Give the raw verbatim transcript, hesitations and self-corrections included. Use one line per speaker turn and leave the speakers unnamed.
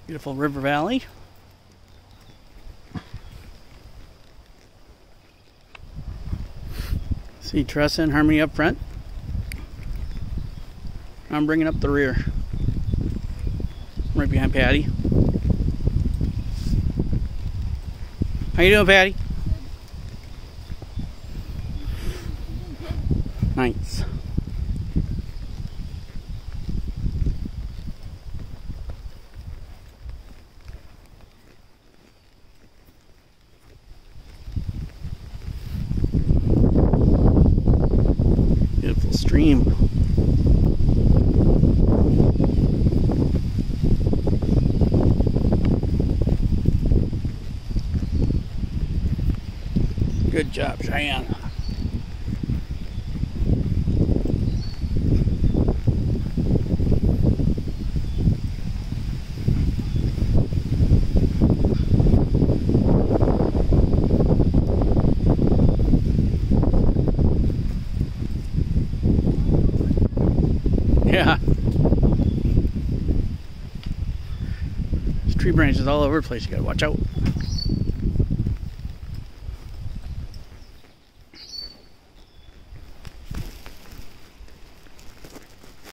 Beautiful river valley. See Tressa and Harmony up front. I'm bringing up the rear. Right behind Patty. How you doing, Patty? Nice. Beautiful stream. Good job, Cheyenne. Yeah. There's tree branches all over the place. You gotta watch out.